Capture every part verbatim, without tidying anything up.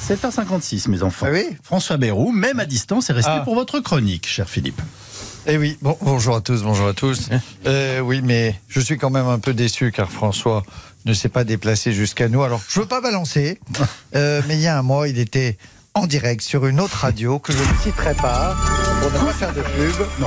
sept heures cinquante-six, mes enfants. Ah oui. François Bayrou, même à distance, est resté Ah. pour votre chronique, cher Philippe. Eh oui, bon, bonjour à tous, bonjour à tous. Euh, oui, mais je suis quand même un peu déçu car François ne s'est pas déplacé jusqu'à nous. Alors, je veux pas balancer, euh, mais il y a un mois, il était en direct sur une autre radio que je ne citerai pas pour ne pas faire de pub. Non.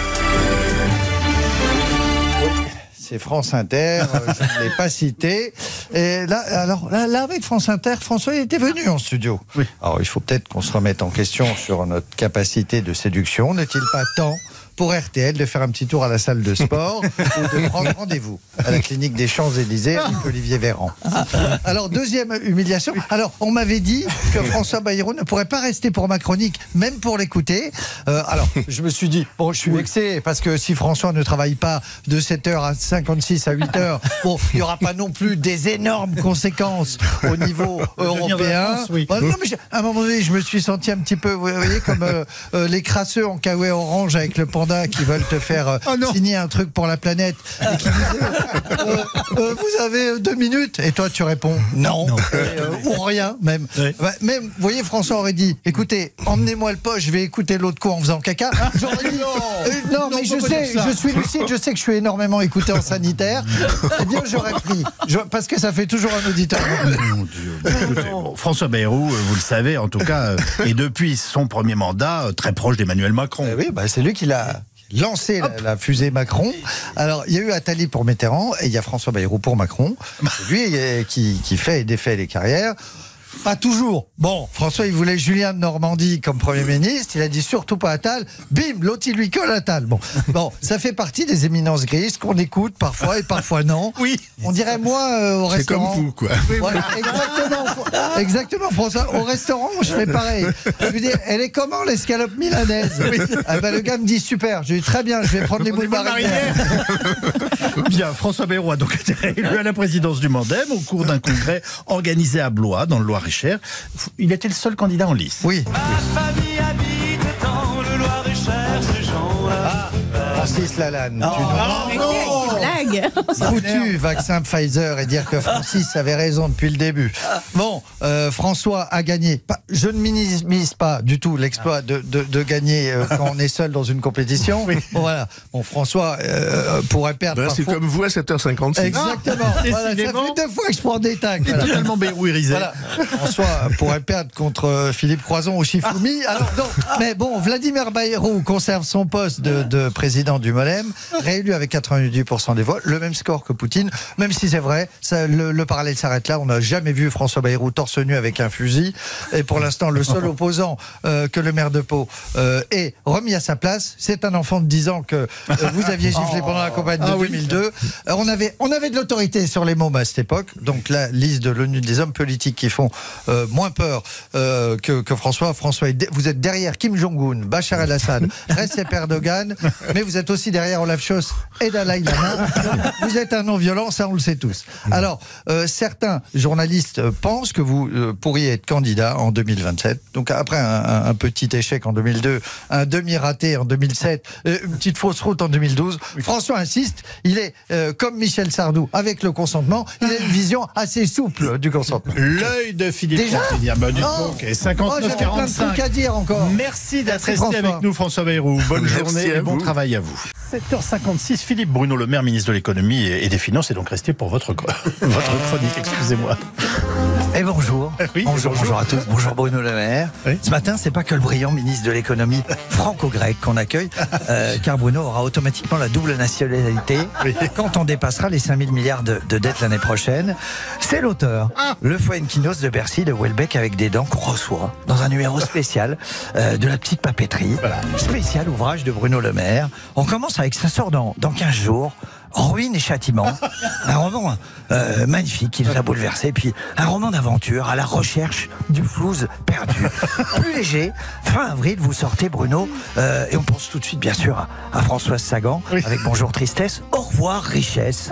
Oui, c'est France Inter, euh, je ne l'ai pas cité. Et là, alors, là, là, avec France Inter, François il était venu en studio. Oui. Alors, il faut peut-être qu'on se remette en question sur notre capacité de séduction. N'est-il pas temps pour R T L de faire un petit tour à la salle de sport ou de prendre rendez-vous à la clinique des Champs-Élysées avec Olivier Véran? Alors, deuxième humiliation. Alors, on m'avait dit que François Bayrou ne pourrait pas rester pour ma chronique, même pour l'écouter. Euh, alors, je me suis dit, bon, je suis vexé parce que si François ne travaille pas de sept heures à cinquante-six à huit heures, bon, il n'y aura pas non plus des énormes conséquences au niveau européen. France, oui. Bah, non, mais à un moment donné, je me suis senti un petit peu, vous voyez, comme euh, euh, les crasseux en caouet orange avec le panda qui veulent te faire euh, oh signer un truc pour la planète et qui disent euh, euh, vous avez deux minutes et toi tu réponds non, non. Et, euh, ou rien même. Oui. Bah, même vous voyez, François aurait dit écoutez, emmenez-moi le poche, je vais écouter l'autre coup en faisant caca. J'aurais dit non, euh, non, mais je sais, je suis lucide, je sais que je suis énormément écouté en sanitaire. Eh bien j'aurais pris je, parce que ça fait toujours un auditeur. Mon Dieu. Écoutez, bon, François Bayrou, euh, vous le savez, en tout cas, euh, est depuis son premier mandat euh, très proche d'Emmanuel Macron. Eh oui, bah, c'est lui qui l'a lancé la, la fusée Macron. Alors, il y a eu Attali pour Mitterrand et il y a François Bayrou pour Macron. C'est lui euh, qui, qui fait et défait les carrières. Pas toujours. Bon, François, il voulait Julien de Normandie comme Premier ministre. Il a dit surtout pas Attal. Bim, l'autre, il lui colle Attal. Bon, bon, ça fait partie des éminences grises qu'on écoute parfois et parfois non. Oui. On dirait moi euh, au C'est restaurant. comme vous, quoi. Voilà, exactement, exactement, François. Au restaurant, je fais pareil. Je lui dis, elle est comment l'escalope milanaise? Ah ben, le gars me dit super. Je lui dis très bien, je vais prendre les boules marinières. Bien, François Bayrou a donc été réélu à la présidence du Mandem au cours d'un congrès organisé à Blois, dans le Loir-et-Cher. Il était le seul candidat en lice. Oui. Ma famille habite dans le Loir-et-Cher, ces gens-là. Francis Lalanne. Oh, tu nous- Blague. Foutu vaccin Pfizer et dire que Francis avait raison depuis le début. Bon, euh, François a gagné. Pas- Je ne minimise pas du tout l'exploit de, de, de gagner euh, quand on est seul dans une compétition. Bon, voilà. Bon, François euh, pourrait perdre. Ben, c'est parfois. comme vous à sept heures cinquante-six. Exactement. Voilà, ça fait décidément. deux fois que je prends des tacs. Il est Voilà. totalement Bayrouirisé. Voilà. François pourrait perdre contre euh, Philippe Croison au Shifumi. Alors, non. Mais bon, Vladimir Bayrou conserve son poste de, de président du Molem, réélu avec quatre-vingt-dix pour cent des voix, le même score que Poutine, même si c'est vrai, ça, le, le parallèle s'arrête là. On n'a jamais vu François Bayrou torse nu avec un fusil. Et pour l'instant, le seul opposant euh, que le maire de Pau euh, est remis à sa place, c'est un enfant de dix ans que euh, vous aviez giflé pendant la campagne de Ah oui. deux mille deux. Euh, on, avait, on avait de l'autorité sur les mômes à cette époque. Donc la liste de l'ONU des hommes politiques qui font euh, moins peur euh, que, que François. François, est de- vous êtes derrière Kim Jong-un, Bachar el-Assad, Recep Erdogan, mais vous êtes aussi derrière Olaf Scholz et Dalai Lama. Vous êtes un non-violent, ça on le sait tous. Alors, euh, certains journalistes euh, pensent que vous euh, pourriez être candidat en deux mille vingt-sept. Donc après un, un- un petit échec en deux mille deux, un demi-raté en deux mille sept, euh, une petite fausse route en deux mille douze, François insiste, il est euh, comme Michel Sardou, avec le consentement, il a une vision assez souple du consentement. L'œil de Philippe Déjà Cantellier. Bah, dites Oh. donc, et Oh, j'avais cinquanteneuf plein de quarante-cinq. trucs à dire encore. Merci d'être Merci, resté François. avec nous, François Bayrou. Bonne Merci journée à et bon vous. travail à vous. sept heures cinquante-six, Philippe Bruno Le Maire, ministre de l'économie et des finances, est donc resté pour votre, votre chronique, excusez-moi. Et bonjour. Oui, bonjour, bonjour. bonjour à tous. Bonjour Bruno Le Maire. Oui. Ce matin, c'est pas que le brillant ministre de l'économie franco-grec qu'on accueille, euh, car Bruno aura automatiquement la double nationalité Oui. quand on dépassera les cinq mille milliards de, de dettes l'année prochaine. C'est l'auteur, Ah. le Fuenquinos de Bercy, de Welbeck avec des dents qu'on reçoit dans un numéro spécial euh, de la petite papeterie. Voilà. Spécial ouvrage de Bruno Le Maire. On commence avec, ça sort dans, dans quinze jours. Ruine et châtiment, un roman euh, magnifique qui nous a bouleversé, puis un roman d'aventure à la recherche du flouze perdu. Plus léger, fin avril, vous sortez Bruno, euh, et on pense tout de suite bien sûr à, à Françoise Sagan, Oui. avec Bonjour Tristesse, Au revoir Richesse.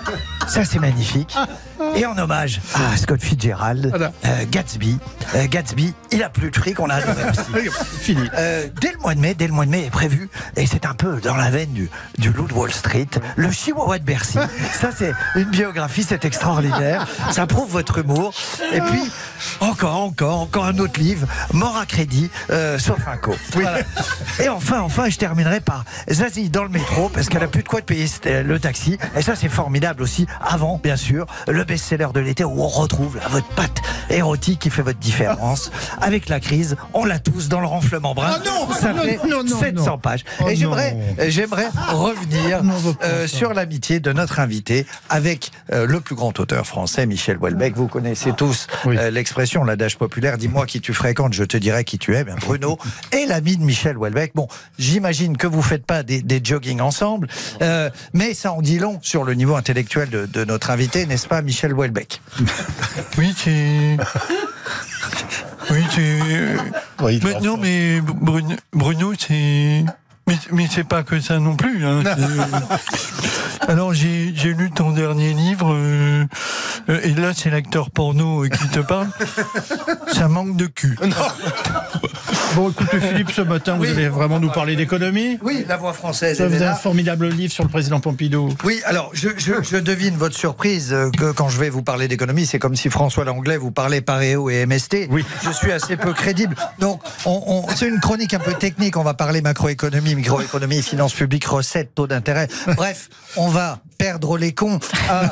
Ça c'est magnifique. Et en hommage à Scott Fitzgerald, Voilà. euh, Gatsby, euh, Gatsby, il a plus de fric, on a adoré aussi. Fini. Euh, dès le mois de mai, dès le mois de mai est prévu, et c'est un peu dans la veine du, du loup de Wall Street, le Chihuahua de Bercy. Ça, c'est une biographie, c'est extraordinaire. Ça prouve votre humour. Et puis, encore, encore, encore un autre livre, Mort à crédit, euh, sur Franco. Voilà. Et enfin, enfin, je terminerai par Zazie dans le métro, parce qu'elle a plus de quoi de payer le taxi. Et ça, c'est formidable aussi. Avant, bien sûr, le best-seller de l'été où on retrouve là, votre patte érotique qui fait votre différence. Avec la crise, on l'a tous dans le renflement brun. Oh non, ça non, fait non, non, sept cents non. pages. Oh et j'aimerais, non. j'aimerais revenir Non, non, euh, non. sur l'amitié de notre invité avec euh, le plus grand auteur français, Michel Houellebecq. Vous connaissez tous Oui. euh, l'expression, l'adage populaire, dis-moi qui tu fréquentes, je te dirai qui tu es. Bien, Bruno est l'ami de Michel Houellebecq. Bon, j'imagine que vous faites pas des, des jogging ensemble, euh, mais ça en dit long sur le niveau intellectuel de, de notre invité, n'est-ce pas, Michel Houellebecq? Oui, c'est... Oui, c'est... Oui, Mais non, mais Bruno, Bruno c'est... Mais, mais c'est pas que ça non plus. Hein. C'est- Alors, j'ai j'ai lu ton dernier livre, euh, euh, et là, c'est l'acteur porno euh, qui te parle. Ça manque de cul. Bon, écoutez, Philippe, ce matin, vous Oui. allez vraiment nous parler d'économie. Oui, la voix française. Vous elle est avez un là. formidable livre sur le président Pompidou. Oui, alors je, je, je devine votre surprise euh, que quand je vais vous parler d'économie, c'est comme si François Langlais vous parlait Paréo et M S T. Oui. Je suis assez peu crédible. Donc, on, on, c'est une chronique un peu technique. On va parler macroéconomie, microéconomie, finances publiques, recettes, taux d'intérêt. Bref, on va perdre les cons. À,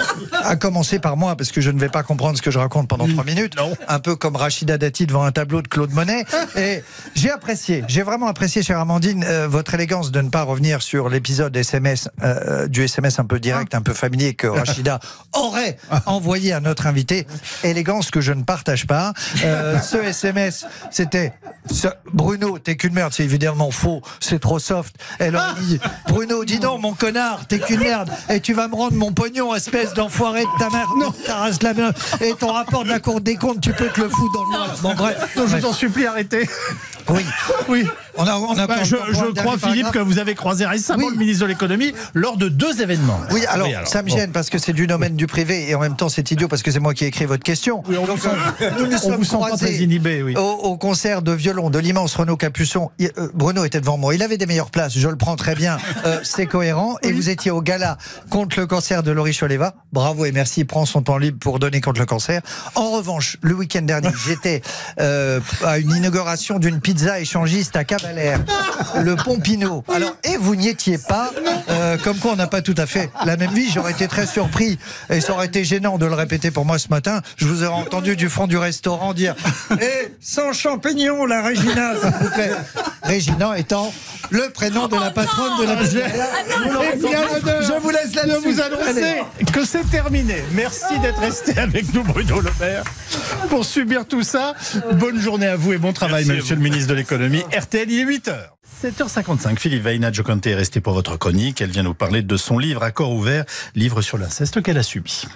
à commencer par moi, parce que je ne vais pas comprendre ce que je raconte pendant trois minutes. Non. Un peu comme Rachida Dati devant un tableau de Claude Monet. Et j'ai apprécié, j'ai vraiment apprécié, chère Amandine, euh, votre élégance de ne pas revenir sur l'épisode S M S, euh, du S M S un peu direct, un peu familier que Rachida aurait envoyé à notre invité. Élégance que je ne partage pas. Euh, ce S M S, c'était ce- Bruno, t'es qu'une merde, c'est évidemment faux, c'est trop soft. Elle aurait dit Bruno, dis donc, mon connard, t'es qu'une merde, et tu vas me rendre mon pognon, espèce d'enfoiré de ta mère. Non, t'arrases la main, et ton rapport de la Cour des comptes, tu peux te le foutre dans le noir. Bon, bref. Non, je Bref. vous en supplie, arrêtez. Oui. Oui. On a, on a Bah, pas je encore je le dernier crois, Philippe, que paragraphe. vous avez croisé récemment Oui. le ministre de l'économie lors de deux événements. Oui, alors, ça me bon. gêne parce que c'est du domaine du privé et en même temps c'est idiot parce que c'est moi qui ai écrit votre question. Oui, on Donc, vous sent- euh, nous nous on sommes vous sent pas croisés très inhibé, oui. au, au concert de violon de l'immense Renaud Capuçon. Il- euh, Bruno était devant moi, il avait des meilleures places, je le prends très bien, euh, c'est cohérent. Et vous étiez au gala contre le cancer de Laurie Choleva. Bravo et merci, il prend son temps libre pour donner contre le cancer. En revanche, le week-end dernier, j'étais euh, à une inauguration d'une pizza échangiste à Cavalère, le Pompino. Alors, et vous n'y étiez pas, euh, comme quoi on n'a pas tout à fait la même vie. J'aurais été très surpris et ça aurait été gênant de le répéter pour moi ce matin. Je vous aurais entendu du fond du restaurant dire Eh, sans champignons, la Régina, s'il vous plaît. Régina étant le prénom de la patronne de la pizzeria. Eh bien, je vous laisse Je là-dessus. vous annoncer Allez. que c'est terminé. Merci d'être resté avec nous, Bruno Le Maire, pour subir tout ça. Bonne journée à vous et bon travail, Merci à monsieur vous. le ministre de l'économie. R T L, il est huit heures. sept heures cinquante-cinq, Philippe Vaina Djokonte est resté pour votre chronique. Elle vient nous parler de son livre à corps ouvert, livre sur l'inceste qu'elle a subi.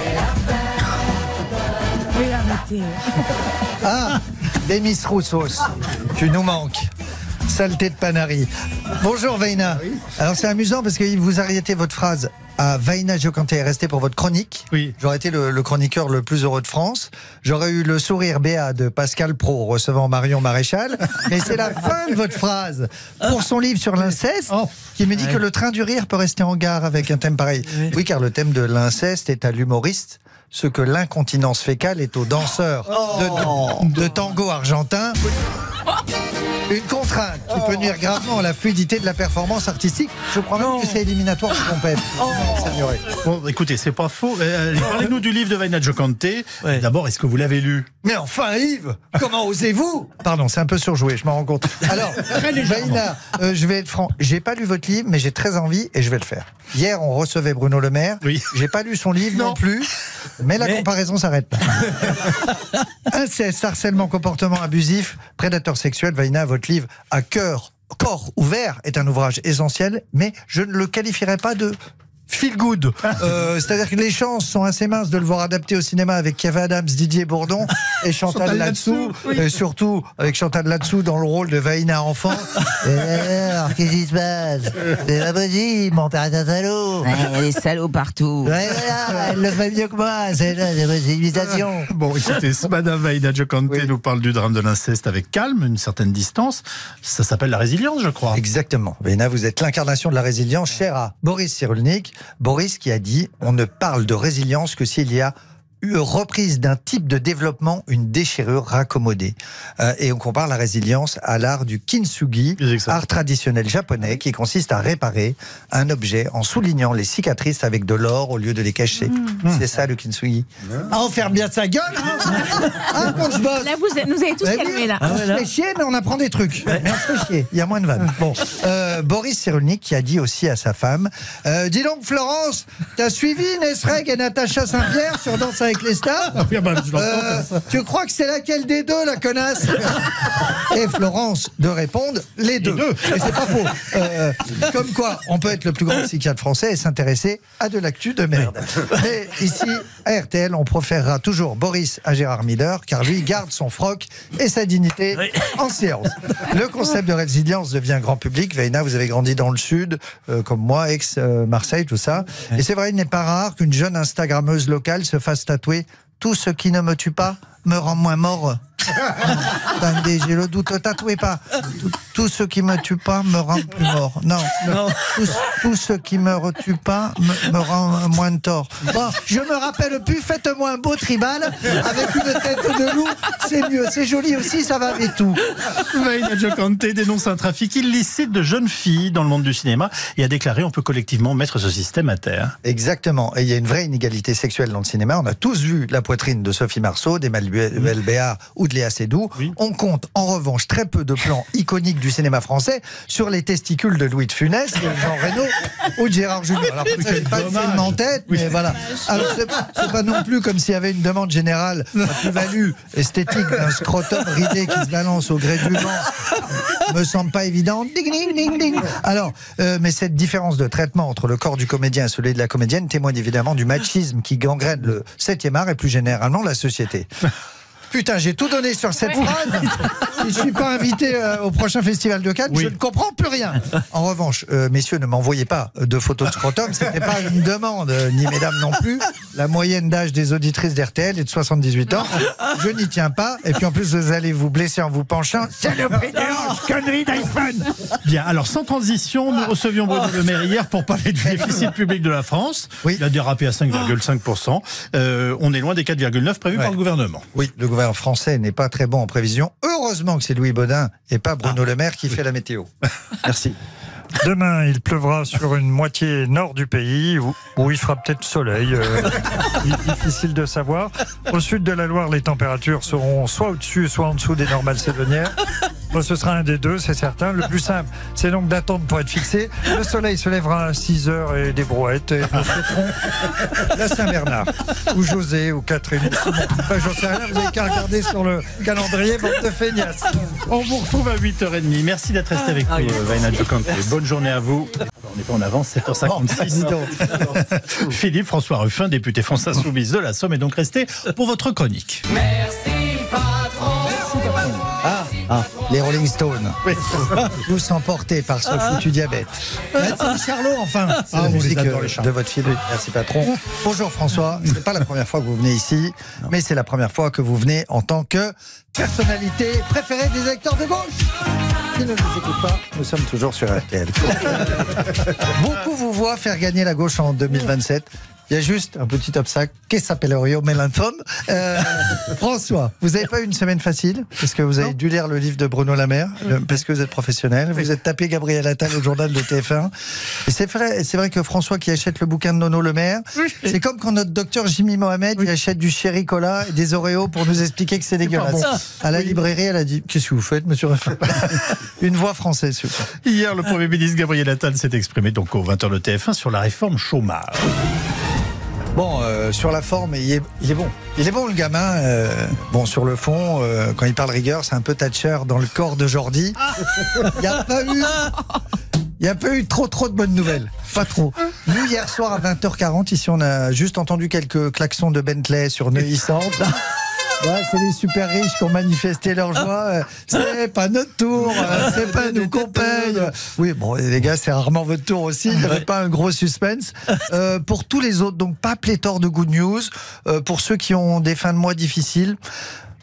Oui, arrêtez. Ah, Demis Roussos, tu nous manques. Saleté de Panari. Bonjour Vaina. Alors c'est amusant parce que vous arrêtez votre phrase à Vaina Djokonte est resté pour votre chronique. Oui. J'aurais été le, le chroniqueur le plus heureux de France. J'aurais eu le sourire béat de Pascal Pro recevant Marion Maréchal. Mais c'est la fin de votre phrase pour son livre sur l'inceste Oh. qui me dit que le train du rire peut rester en gare avec un thème pareil. Oui, car le thème de l'inceste est à l'humoriste ce que l'incontinence fécale est aux danseurs de, de tango argentin. Une contrainte qui peut nuire gravement à la fluidité de la performance artistique. Je crois même que c'est éliminatoire de compète. Signoré. Bon, écoutez, c'est pas faux. Euh, Parlez-nous du livre de Vaina Djokonte. D'abord, est-ce que vous l'avez lu? Mais enfin, Yves, comment osez-vous? Pardon, c'est un peu surjoué, je m'en rends compte. Alors, Vaina, euh, je vais être franc. J'ai pas lu votre livre, mais j'ai très envie et je vais le faire. Hier, on recevait Bruno Le Maire. Oui. J'ai pas lu son livre non, Non. plus, mais la Mais- comparaison s'arrête là. Inceste, harcèlement, comportement abusif, prédateur sexuel. Vaina, votre livre à cœur, corps ouvert est un ouvrage essentiel, mais je ne le qualifierais pas de feel good. Euh, C'est-à-dire que les chances sont assez minces de le voir adapté au cinéma avec Kev Adams, Didier Bourdon et Chantal, Chantal Latsou. Latsou, oui. Et surtout avec Chantal Latsou dans le rôle de Vaina enfant. Et alors, qu'est-ce qui se passe? C'est pas possible, mon père est un salaud. Ouais, il y a des salauds partout. Ouais, voilà, elle le fait mieux que moi, c'est c'est une imitation. Bon, écoutez, Madame Vaina Djokonte Oui. nous parle du drame de l'inceste avec calme, une certaine distance. Ça s'appelle la résilience, je crois. Exactement. Vaina, vous êtes l'incarnation de la résilience, chère à Boris Cyrulnik. Boris qui a dit « On ne parle de résilience que s'il y a une reprise d'un type de développement, une déchirure raccommodée. Euh, et on compare la résilience à l'art du kintsugi, art traditionnel japonais qui consiste à réparer un objet en soulignant les cicatrices avec de l'or au lieu de les cacher. Mmh. C'est ça le kintsugi. Mmh. Ah, on ferme bien sa gueule, hein, hein quand je bosse. Là, vous nous avez tous bah, calmés, là. On se fait chier, mais on apprend des trucs. Ouais. Mais on se fait chier, il y a moins de vannes. Bon, euh, Boris Cyrulnik qui a dit aussi à sa femme euh, « Dis donc, Florence, t'as suivi Nesreg et Natacha Saint-Pierre sur Danse avec les stars euh, tu crois que c'est laquelle des deux, la connasse ?» Et Florence de répondre « Les deux. Les deux. » Et c'est pas faux. Euh, comme quoi, on peut être le plus grand psychiatre français et s'intéresser à de l'actu de merde. Mais ici, à R T L, on préférera toujours Boris à Gérard Miller, car lui garde son froc et sa dignité oui. en séance. Le concept de résilience devient grand public. Veina, vous avez grandi dans le sud, euh, comme moi, ex-Marseille, tout ça. Et c'est vrai, il n'est pas rare qu'une jeune Instagrammeuse locale se fasse tatouer « Tout ce qui ne me tue pas me rend moins mort ». Attendez, j'ai le doute, tatouez pas. Tout, tout ce qui me tue pas me rend plus mort. Non, non. Tout, tout ce qui me tue pas me, me rend moins de tort. Bon, je me rappelle plus, faites-moi un beau tribal avec une tête de loup, c'est mieux, c'est joli aussi, ça va avec tout. Veina Giocante dénonce un trafic illicite de jeunes filles dans le monde du cinéma et a déclaré on peut collectivement mettre ce système à terre. Exactement, et il y a une vraie inégalité sexuelle dans le cinéma. On a tous vu la poitrine de Sophie Marceau, d'Emmanuel Béard ou de Léa Seydoux. Oui. On compte en revanche très peu de plans iconiques du cinéma français sur les testicules de Louis de Funès, de Jean Reno ou de Gérard Jugnot. Alors, je n'ai pas de film en tête, oui. mais voilà. Alors, c'est pas non plus comme s'il y avait une demande générale à plus-value esthétique d'un scrotum ridé qui se balance au gré du vent. Me semble pas évident. Ding, ding, ding, ding. Alors, euh, mais cette différence de traitement entre le corps du comédien et celui de la comédienne témoigne évidemment du machisme qui gangrène le septième art et plus généralement la société. Putain, j'ai tout donné sur cette ouais. phrase. Si je suis pas invité euh, au prochain festival de Cannes, oui. je ne comprends plus rien. En revanche, euh, messieurs, ne m'envoyez pas de photos de scrotum. C'était pas une demande, euh, ni mesdames non plus. La moyenne d'âge des auditrices d'R T L est de soixante-dix-huit ans. Je n'y tiens pas. Et puis en plus, vous allez vous blesser en vous penchant. C'est le prix de l'ange, connerie d'iPhone. Bien, alors sans transition, nous recevions Bruno Le Maire hier pour parler du déficit public de la France. Oui. Il a dérapé à cinq virgule cinq pour cent. Euh, on est loin des quatre virgule neuf prévus ouais. par le gouvernement. Oui, le gouvernement français n'est pas très bon en prévision. Heureusement que c'est Louis Baudin et pas Bruno ah. Le Maire qui fait la météo. Merci. Demain, il pleuvra sur une moitié nord du pays, où, où il fera peut-être soleil. Euh, difficile de savoir. Au sud de la Loire, les températures seront soit au-dessus, soit en dessous des normales saisonnières. Bon, ce sera un des deux, c'est certain. Le plus simple, c'est donc d'attendre pour être fixé. Le soleil se lèvera à six heures et des brouettes. Et nous fêterons la Saint-Bernard. Ou José, ou Catherine. Enfin, j'en sais rien, vous n'avez qu'à regarder sur le calendrier, bande de feignasses. On vous retrouve à huit heures trente. Merci d'être resté avec nous, Veina Giocante. Bonne journée à vous. On n'est pas en avance, sept heures cinquante-six. Philippe François Ruffin, député France Insoumise de la Somme, est donc resté pour votre chronique. Merci, patron. Ah, ah, les Rolling Stones. Oui. Tous emportés par ce foutu diabète. C'est Charlot, enfin. C'est ah, la musique de votre fille. Merci, patron. Bonjour, François. Ce n'est pas la première fois que vous venez ici, non. mais c'est la première fois que vous venez en tant que personnalité préférée des électeurs de gauche. Qui ne nous écoute pas, nous sommes toujours sur R T L. Beaucoup vous voient faire gagner la gauche en deux mille vingt-sept. Il y a juste un petit obstacle qui s'appelle Rio Mélanthome. Euh, François, vous n'avez pas eu une semaine facile parce que vous avez non. dû lire le livre de Bruno Le Maire, le, parce que vous êtes professionnel. Vous êtes tapé Gabriel Attal au journal de T F un. Et c'est vrai, c'est vrai que François qui achète le bouquin de Nono Le Maire, oui. c'est comme quand notre docteur Jimmy Mohamed oui. il achète du Sherry Cola et des Oreos pour nous expliquer que c'est dégueulasse. Bon. À la oui. librairie, elle a dit qu'est-ce que vous faites, monsieur Ruffin? Une voix française, s'il vous plaît. Hier, le Premier ministre Gabriel Attal s'est exprimé donc aux vingt heures de T F un sur la réforme chômage. Bon, euh, sur la forme, il est, il est bon. Il est bon, le gamin. Euh, bon, sur le fond, euh, quand il parle rigueur, c'est un peu Thatcher dans le corps de Jordi. Il n'y a pas eu... Il n'y a pas eu trop trop de bonnes nouvelles. Pas trop. Nous, hier soir à vingt heures quarante, ici, on a juste entendu quelques klaxons de Bentley sur Neuilly-Centre. Ouais, c'est les super riches qui ont manifesté leur joie. C'est pas notre tour, c'est pas nous qu'on paye. Oui, bon, les gars, c'est rarement votre tour aussi. Il n'y avait pas un gros suspense. Euh, pour tous les autres, donc pas pléthore de good news. Euh, pour ceux qui ont des fins de mois difficiles,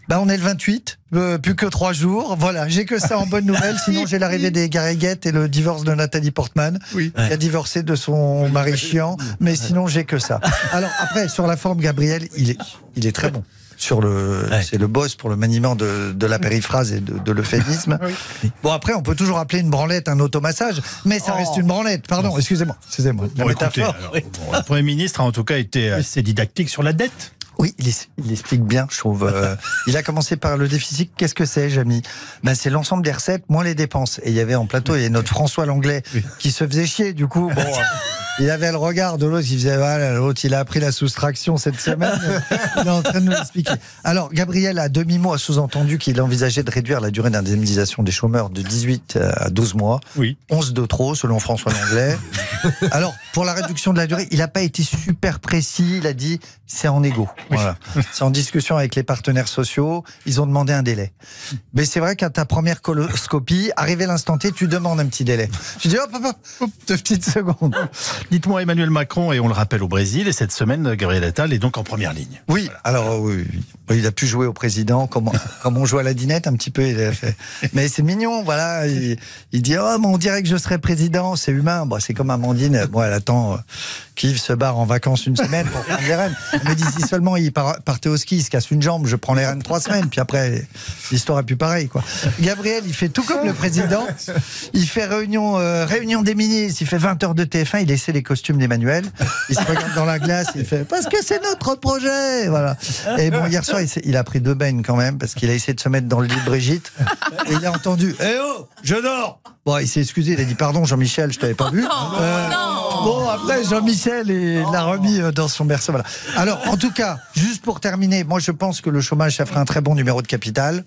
Bah, on est le vingt-huit, euh, plus que trois jours. Voilà, j'ai que ça en bonne nouvelle. Sinon, j'ai l'arrivée des Garriguettes et le divorce de Nathalie Portman, Oui. qui a divorcé de son mari chiant. Mais sinon, j'ai que ça. Alors, après, sur la forme, Gabriel, il est, il est très bon. Sur le, Ouais. c'est le boss pour le maniement de, de la périphrase et de, de l'euphémisme. Oui. Bon, après, on peut toujours appeler une branlette un automassage, mais ça reste une branlette. Pardon, excusez-moi. Excusez-moi. La Bon, écoutez, métaphore. alors, bon, le Premier ministre a en tout cas été assez didactique sur la dette. Oui, il, es- il explique bien, je trouve. Euh, il a commencé par le déficit. Qu'est-ce que c'est, Jamy? Ben, c'est l'ensemble des recettes moins les dépenses. Et il y avait en plateau, il y avait notre François Langlais Oui. qui se faisait chier. Du coup, bon, euh, il avait le regard de l'autre. Il faisait, voilà, l'autre, il a appris la soustraction cette semaine. Il est en train de nous l'expliquer. Alors, Gabriel, à demi-mot, a sous-entendu qu'il envisageait de réduire la durée d'indemnisation des chômeurs de dix-huit à douze mois. Oui. onze de trop, selon François Langlais. Alors, pour la réduction de la durée, il n'a pas été super précis. Il a dit, c'est en égo. Voilà. C'est en discussion avec les partenaires sociaux. Ils ont demandé un délai. Mais c'est vrai qu'à ta première coloscopie, arrivé l'instant T, tu demandes un petit délai. Tu dis, hop, hop, hop, hop, deux petites secondes. Dites-moi, Emmanuel Macron, et on le rappelle au Brésil, et cette semaine, Gabriel Attal est donc en première ligne. Oui, alors euh, oui, oui, oui, il a pu jouer au président comme, comme on joue à la dinette un petit peu. Il a fait. Mais c'est mignon, voilà. Il, il dit, oh, mais on dirait que je serai président, c'est humain. Bon, c'est comme Amandine, bon, elle attend euh, qu'Yves se barre en vacances une semaine pour prendre les rênes. Elle me dit, si seulement il par- partait au ski, il se casse une jambe, je prends les rênes trois semaines, puis après, l'histoire est plus pareille, quoi. Gabriel, il fait tout comme le président. Il fait réunion, euh, réunion des ministres, il fait vingt heures de T F un, il essaie les costumes d'Emmanuel. Il se regarde dans la glace, il fait, parce que c'est notre projet, voilà. Et bon, hier soir, il, s'est- il a pris deux baignes quand même, parce qu'il a essayé de se mettre dans le lit de Brigitte. Et il a entendu, eh oh, je dors. Bon, il s'est excusé, il a dit, pardon, Jean-Michel, je t'avais pas vu. Euh, Bon, après, Jean-Michel, il l'a remis euh, dans son berceau. Voilà. Alors, en tout cas, juste pour terminer, moi, je pense que le chômage, ça ferait un très bon numéro de Capital.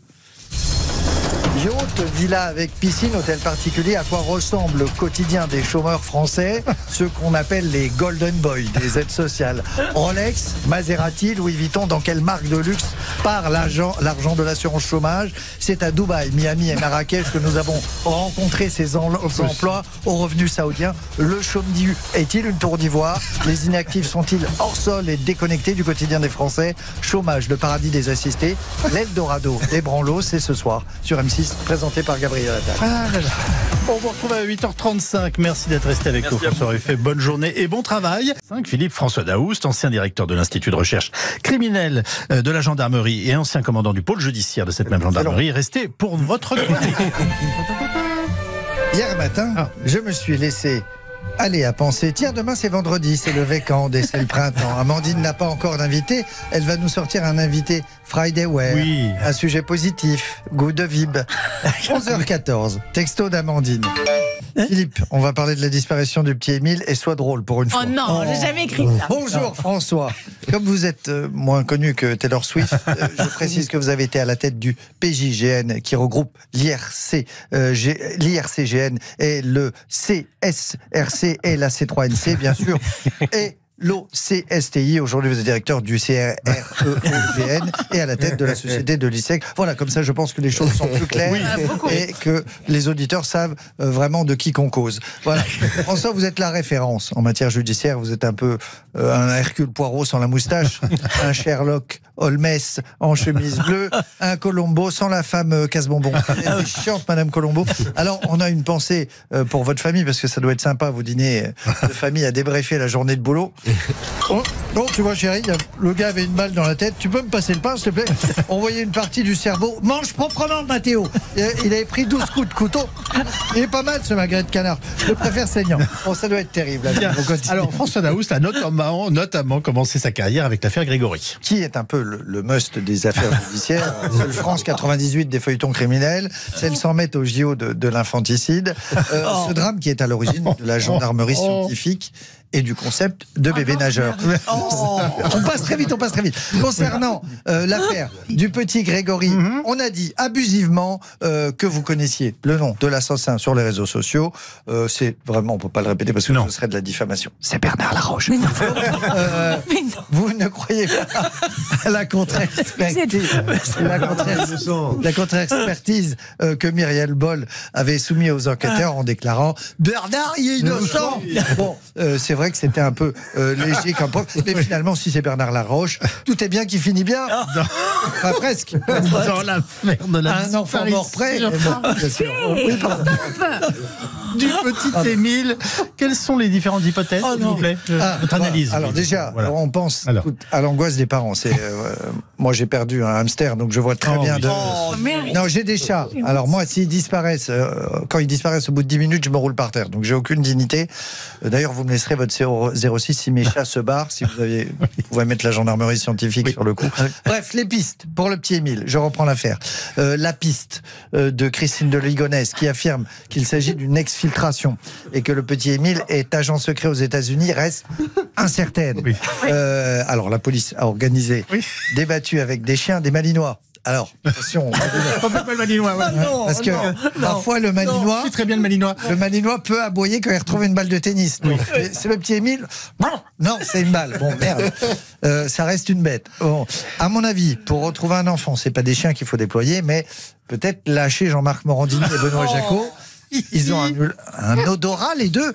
Yacht, villa avec piscine, hôtel particulier, à quoi ressemble le quotidien des chômeurs français, ceux qu'on appelle les Golden Boys des aides sociales. Rolex, Maserati, Louis Vuitton, dans quelle marque de luxe part l'argent, l'argent de l'assurance chômage? C'est à Dubaï, Miami et Marrakech que nous avons rencontré ces en- emplois aux revenus saoudiens. Le chômediu est-il une tour d'ivoire? Les inactifs sont-ils hors sol et déconnectés du quotidien des Français? Chômage, le paradis des assistés. L'Eldorado des branlos, c'est ce soir sur M six, présenté par Gabriel Attal. Ah là là. On vous retrouve à huit heures trente-cinq. Merci d'être resté avec nous, François Ruffet. Bonne journée et bon travail. Philippe François Daoust, ancien directeur de l'Institut de recherche criminelle euh, de la gendarmerie et ancien commandant du pôle judiciaire de cette même gendarmerie, est resté pour votre critique. Hier matin, Ah. je me suis laissé aller à penser, tiens, demain c'est vendredi, c'est le week-end et c'est le printemps. Amandine n'a pas encore d'invité, elle va nous sortir un invité Friday Wear, Oui. un sujet positif, goût de vib. onze heures quatorze, texto d'Amandine. Philippe, on va parler de la disparition du petit Émile et sois drôle pour une fois. Oh non, j'ai jamais écrit ça. Bonjour François. Comme vous êtes euh, moins connu que Taylor Swift, euh, je précise que vous avez été à la tête du P J G N qui regroupe l'I R C, euh, G- l'I R C G N et le C S R C et la C trois N C bien sûr et l'O C S T I. Aujourd'hui, vous êtes directeur du C R E O G N et à la tête de la société de l'I S E C. Voilà, comme ça, je pense que les choses sont plus claires et que les auditeurs savent euh, vraiment de qui qu'on cause. Voilà. François, vous êtes la référence en matière judiciaire. Vous êtes un peu euh, un Hercule Poirot sans la moustache, un Sherlock Holmes en chemise bleue, un Colombo sans la femme euh, casse-bonbon. Elle est chiante, Madame Colombo. Alors, on a une pensée euh, pour votre famille, parce que ça doit être sympa, vous dînez euh, de famille à débriefer la journée de boulot. Oh, non, tu vois, chérie, y a- le gars avait une balle dans la tête. Tu peux me passer le pain, s'il te plaît? On voyait une partie du cerveau. Mange proprement, Mathéo. Il il avait pris douze coups de couteau. Il est pas mal, ce magret de canard. Je le préfère saignant. Bon, ça doit être terrible. allez, Bien. on continue. Alors, François Daoust a notamment, notamment commencé sa carrière avec l'affaire Grégory. Qui est un peu le, le must des affaires judiciaires? C'est le France quatre-vingt-dix-huit des feuilletons criminels. C'est le cent mètres au J O de, de l'infanticide. Euh, Ce drame qui est à l'origine de la gendarmerie scientifique et du concept de bébé nageur. On passe très vite, on passe très vite. Concernant euh, l'affaire du petit Grégory, on a dit abusivement euh, que vous connaissiez le nom de l'assassin sur les réseaux sociaux. Euh, c'est vraiment, on peut pas le répéter parce que Non. ce serait de la diffamation. C'est Bernard Laroche. Mais non. Euh, Mais non. vous ne croyez pas à la contre-expertise, la contre- la contre-expertise euh, que Myriel Boll avait soumise aux enquêteurs en déclarant Bernard, il est innocent. Bon, euh, c'est vrai que c'était un peu euh, léger comme prof. Mais finalement, si c'est Bernard Laroche, tout est bien qui finit bien. Enfin, presque. Dans l'affaire de la Un enfant mort près. Bon, bien sûr. Oui, pardon. du petit Émile. Quelles sont les différentes hypothèses, Oh, s'il vous non. plaît Ah, Votre analyse. Alors oui. déjà, Voilà. on pense Alors. tout à l'angoisse des parents. C'est euh, moi j'ai perdu un hamster, donc je vois très Oh, bien. oui. De... Oh, merde. Non, j'ai des chats. Alors moi, s'ils disparaissent, euh, quand ils disparaissent au bout de dix minutes, je me roule par terre. Donc j'ai aucune dignité. Euh, D'ailleurs, vous me laisserez votre zéro six si mes chats se barrent. Si vous avez, vous pouvez mettre la gendarmerie scientifique Oui. sur le coup. Bref, les pistes pour le petit Émile. Je reprends l'affaire. Euh, la piste euh, de Christine de Ligonnès qui affirme qu'il s'agit d'une exfiltration et que le petit Émile est agent secret aux États-Unis reste incertaine. Oui. Euh, alors la police a organisé Oui. des battues avec des chiens, des malinois. Alors, attention, On fait pas le malinois. ouais. parce que parfois le malinois, C'est très bien le malinois. le malinois peut aboyer quand il retrouve une balle de tennis. Donc, c'est le petit Émile. Non, c'est une balle. Bon, merde. Euh, ça reste une bête. Bon, à mon avis, pour retrouver un enfant, c'est pas des chiens qu'il faut déployer, mais peut-être lâcher Jean-Marc Morandini et Benoît Jacot. Ils ont un, un odorat, les deux.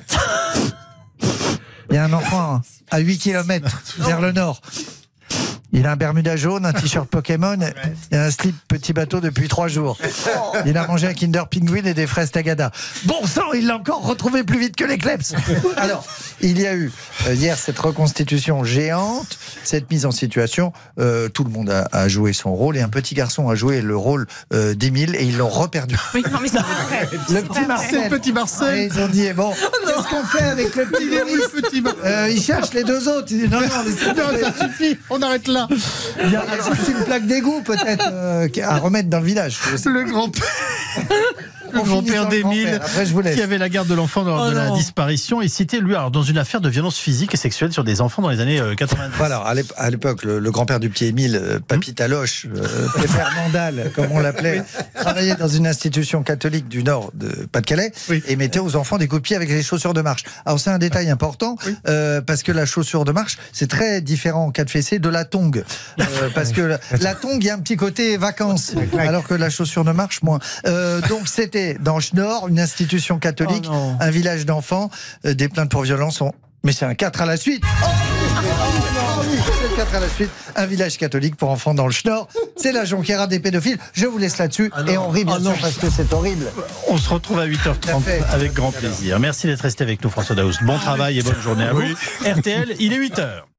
Il y a un enfant à huit kilomètres vers le nord. Il a un Bermuda jaune, un t-shirt Pokémon et un slip petit bateau depuis trois jours. Il a mangé un Kinder Penguin et des fraises Tagada. Bon sang, il l'a encore retrouvé plus vite que les Kleps. Alors, il y a eu euh, hier cette reconstitution géante, cette mise en situation. Euh, tout le monde a, a joué son rôle et un petit garçon a joué le rôle euh, d'Émile et ils l'ont reperdu. Mais non, mais c'est pas vrai. Le petit C'est Marcel. le petit Marcel. Et ils ont dit, bon, qu'est-ce qu'on fait avec le petit Denis Le petit Marcel. euh, Il cherche les deux autres. Il dit, non, non, laissez Non, tomber. ça suffit. On arrête là. Il y a juste une plaque d'égout peut-être euh, à remettre dans le village. Je sais. Le grand-père. Le On finit grand-père sur le d'Émile, grand-père. Après, je vous laisse. qui avait la garde de l'enfant lors Oh de la non. disparition, est cité, lui, alors, dans une affaire de violence physique et sexuelle sur des enfants dans les années euh, quatre-vingt-dix. Voilà, à l'ép- à l'époque, le, le grand-père du petit Émile, euh, Papy Taloche, euh, Pépère Mandal, comme on l'appelait, travaillait dans une institution catholique du nord de Pas-de-Calais Oui. et mettait aux enfants des coups de pied avec les chaussures de marche. Alors c'est un détail important euh, parce que la chaussure de marche, c'est très différent en cas de fessée de la tongue. Euh, parce que la, la tongue, il y a un petit côté vacances, alors que la chaussure de marche, moins. Euh, donc c'était dans Schnorr, une institution catholique, Oh non. un village d'enfants, euh, des plaintes pour violence ont... Mais c'est un quatre à la suite. Oh, oui, c'est le quatre à la suite. Un village catholique pour enfants dans le Schnorr. C'est la Jonquera des pédophiles. Je vous laisse là-dessus. et on rit bien Ah sûr non. parce que c'est horrible. On se retrouve à huit heures trente Tout à fait. avec grand plaisir. Merci d'être resté avec nous, François Daoust. Bon travail et bonne journée à vous. R T L, il est huit heures.